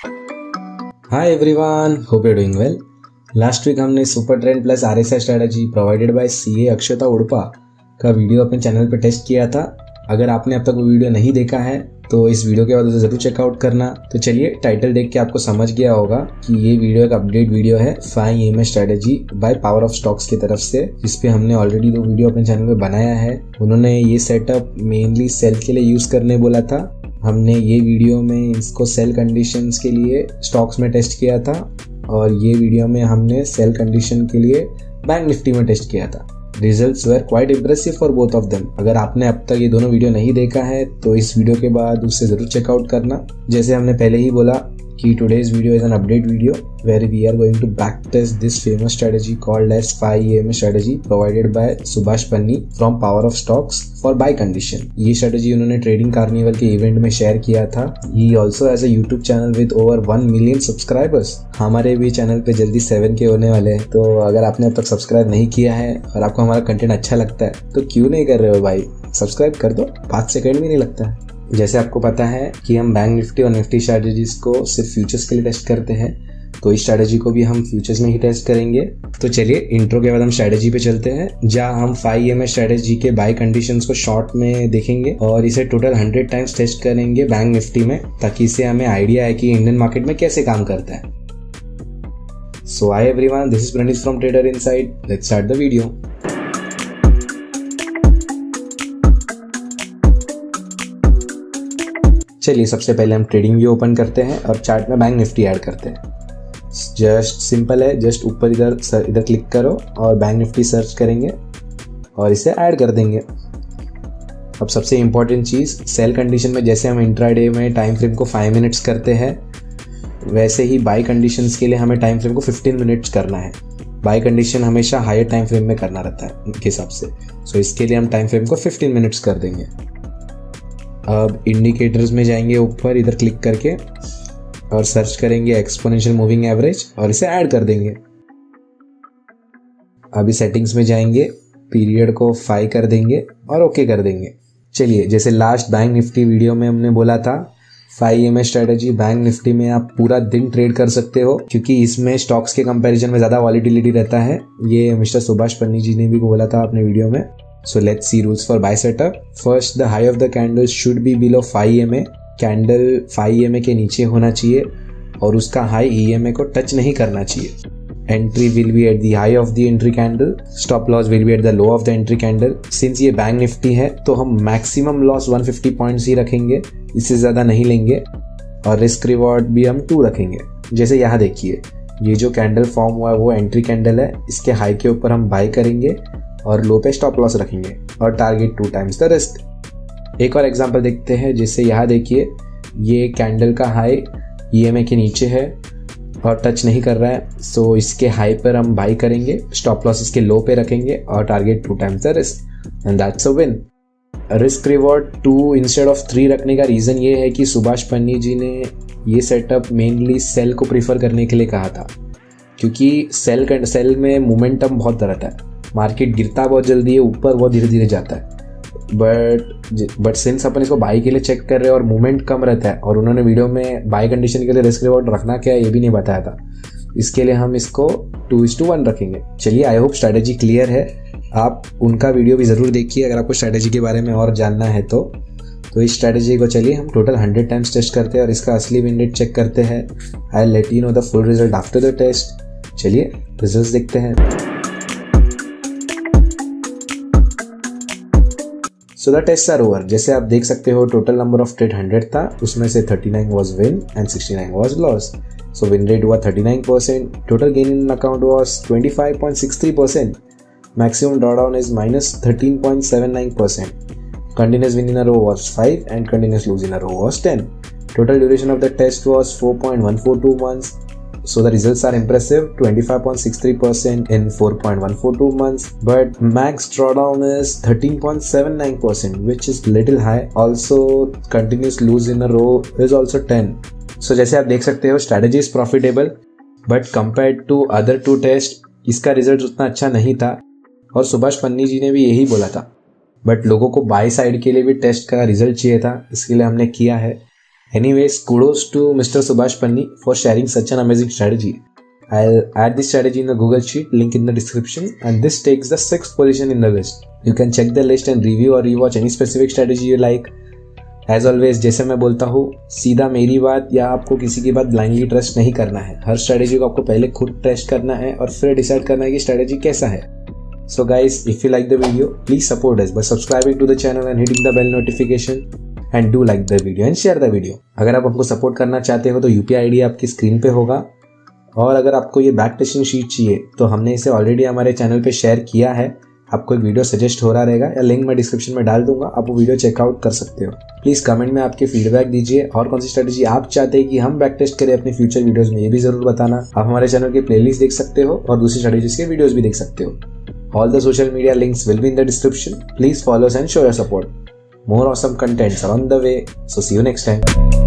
Hi everyone, hope you doing well. Last week हमने super trend plus RSI strategy provided by CA Akshata Udpa का video अपने channel पे test किया था। अगर आपने अब तक वो वीडियो नहीं देखा है तो इस वीडियो के बाद उसे जरूर चेकआउट करना। तो चलिए, टाइटल देख के आपको समझ गया होगा कि ये वीडियो एक अपडेट वीडियो है 5 EMA strategy by power of stocks की तरफ से, जिसपे हमने ऑलरेडी 2 वीडियो अपने चैनल पे बनाया है। उन्होंने ये सेटअप मेनली सेल के लिए यूज करने बोला था। हमने ये वीडियो में इसको सेल कंडीशंस के लिए स्टॉक्स में टेस्ट किया था और ये वीडियो में हमने सेल कंडीशन के लिए बैंक निफ्टी में टेस्ट किया था। Results were quite impressive for both of them. अगर आपने अब तक ये दोनों वीडियो नहीं देखा है तो इस वीडियो के बाद उससे जरूर चेकआउट करना। जैसे हमने पहले ही बोला कि today's video is an update video where we are going to backtest this famous strategy called as 5 EMA strategy provided by Subhash पन्नी from Power of Stocks for buy condition। ये strategy उन्होंने ट्रेडिंग कार्निवल के event में share किया था। He also has a YouTube channel with over 1 million subscribers। हमारे भी channel पे जल्दी 7K होने वाले हैं, तो अगर आपने अब तक सब्सक्राइब नहीं किया है और आपको हमारा कंटेंट अच्छा लगता है तो क्यों नहीं कर रहे हो भाई, सब्सक्राइब कर दो, 5 सेकंड भी नहीं लगता है। जैसे आपको पता है कि हम बैंक निफ्टी और निफ्टी स्ट्रैटेजीज को सिर्फ फ्यूचर्स के लिए टेस्ट करते हैं, तो इस स्ट्रैटेजी को भी हम फ्यूचर्स में ही टेस्ट करेंगे। तो चलिए, इंट्रो के बाद हम स्ट्रैटेजी पे चलते हैं, जहां हम 5 EMA स्ट्रैटेजी के बाय कंडीशंस को शॉर्ट में देखेंगे और इसे टोटल 100 टाइम्स टेस्ट करेंगे बैंक निफ्टी में, ताकि इससे हमें आइडिया है कि इंडियन मार्केट में कैसे काम करता है। So hi everyone, this is Praneet from trader inside. Let's start the video. चलिए, सबसे पहले हम ट्रेडिंग व्यू ओपन करते हैं और चार्ट में बैंक निफ्टी ऐड करते हैं। जस्ट सिंपल है, जस्ट ऊपर इधर क्लिक करो और बैंक निफ्टी सर्च करेंगे और इसे ऐड कर देंगे। अब सबसे इंपॉर्टेंट चीज़, सेल कंडीशन में जैसे हम इंट्राडे में टाइम फ्रेम को 5 मिनट्स करते हैं, वैसे ही बाय कंडीशंस के लिए हमें टाइम फ्रेम को 15 मिनट्स करना है। बाय कंडीशन हमेशा हायर टाइम फ्रेम में करना रहता है उनके हिसाब से, सो इसके लिए हम टाइम फ्रेम को 15 मिनट्स कर देंगे। अब इंडिकेटर्स में जाएंगे ऊपर इधर क्लिक करके और सर्च करेंगे एक्सपोनेंशियल मूविंग एवरेज और इसे ऐड कर देंगे। अभी सेटिंग्स में जाएंगे, पीरियड को 5 कर देंगे और ओके कर देंगे। चलिए, जैसे लास्ट बैंक निफ्टी वीडियो में हमने बोला था 5 EMA स्ट्रेटजी बैंक निफ्टी में आप पूरा दिन ट्रेड कर सकते हो, क्योंकि इसमें स्टॉक्स के कंपैरिजन में ज्यादा वॉलिटिलिटी रहता है। ये मिस्टर सुभाष पन्नी जी ने भी बोला था अपने वीडियो में। So let's see rules for buy setup. First, the high of the candle should be below 5 EMA. Candle 5 EMA के नीचे होना चाहिए और उसका हाई EMA को टच नहीं करना चाहिए। Entry will be at the high of the entry candle. Stop loss will be at the low of the entry candle. Since ये बैंक निफ्टी है तो हम मैक्सिमम लॉस 150 पॉइंट्स ही रखेंगे, इससे ज्यादा नहीं लेंगे और रिस्क रिवॉर्ड भी हम 2 रखेंगे। जैसे यहाँ देखिए, ये जो कैंडल फॉर्म हुआ है वो एंट्री कैंडल है, इसके हाई के ऊपर हम बाय करेंगे और लो पे स्टॉप लॉस रखेंगे और टारगेट 2 टाइम्स द रिस्क। एक और एग्जांपल देखते हैं, जैसे यहाँ देखिए, ये कैंडल का हाई EMA के नीचे है और टच नहीं कर रहा है, सो इसके हाई पर हम बाई करेंगे, स्टॉप लॉस इसके लो पे रखेंगे और target 2 times the risk, and that's a win. Risk reward 2 instead of 3 रखने का रीजन ये है कि सुभाष पन्नी जी ने ये सेटअप मेनली सेल को प्रीफर करने के लिए कहा था, क्योंकि सेल में मोमेंटम बहुत रहता है, मार्केट गिरता बहुत जल्दी है, ऊपर बहुत धीरे धीरे जाता है। बट सिंस अपन इसको बाई के लिए चेक कर रहे हैं और मूवमेंट कम रहता है, और उन्होंने वीडियो में बाई कंडीशन के लिए रिस्क रिवॉर्ड रखना क्या है ये भी नहीं बताया था, इसके लिए हम इसको 2:1 रखेंगे। चलिए, आई होप स्ट्रैटेजी क्लियर है। आप उनका वीडियो भी जरूर देखिए अगर आपको स्ट्रैटेजी के बारे में और जानना है तो इस स्ट्रैटेजी को चलिए हम टोटल 100 टाइम्स टेस्ट करते हैं और इसका असली विन रेट चेक करते हैं। I let you know the full result after the test. चलिए रिजल्ट्स देखते हैं। So the tests are over। जैसे आप देख सकते हो, टोटल नंबर ऑफ ट्रेड 100 था, उसमें से 39 was win and 69 was loss। So win rate हुआ 39%, total gain in account was 25.63%, maximum drawdown is -13.79%, continuous win in a row was 5 and continuous lose in a row was 10, total duration of the test was 4.142 months। So the results are impressive, 25.63% in 4.142 months, but max drawdown is 13.79%, which is little high. Also, continuous lose in a row is also 10. So जैसे आप देख सकते हो, strategy is profitable, but compared to other 2 tests, इसका result उतना अच्छा नहीं था और सुभाष पन्नी जी ने भी यही बोला था। बट लोगों को बाय साइड के लिए भी टेस्ट का रिजल्ट चाहिए था, इसके लिए हमने किया है। Anyways, kudos to Mr. Subhash Panni for sharing such an amazing strategy. I'll add this strategy in the Google Sheet, link in the description, and this takes the 6th position in the list. You can check the list and review or rewatch any specific strategy you like. As always, जैसे मैं बोलता हूँ, सीधा मेरी बात या आपको किसी की बात ब्लाइंडली ट्रस्ट नहीं करना है। हर स्ट्रेटेजी को आपको पहले खुद टेस्ट करना है और फिर डिसाइड करना है कि स्ट्रेटेजी कैसा है। So guys, if you like the video, please support us by subscribing to the channel and hitting the bell notification, and do like the video and share the video. अगर आप हमको support करना चाहते हो तो UPI ID आपकी screen पे होगा, और अगर आपको ये बैक टेस्टिंग शीट चाहिए तो हमने इसे ऑलरेडी हमारे चैनल पे शेयर किया है। आपको एक वीडियो सजेस्ट हो रहा रहेगा या लिंक मैं डिस्क्रिप्शन में डाल दूंगा, आप वो वीडियो चेकआउट कर सकते हो। प्लीज कमेंट में आपके फीडबैक दीजिए और कौन सी स्ट्रेटेजी आप चाहते हैं कि हम बैक टेस्ट करें अपने फ्यूचर वीडियोस में, ये भी जरूर बताना। आप हमारे चैनल के प्लेलिस्ट देख सकते हो और दूसरी स्ट्रेटेजीज के वीडियोस भी देख सकते हो। All the social media links will be in the description. Please follow us and show your support. More awesome contents are on the way. So see you next time.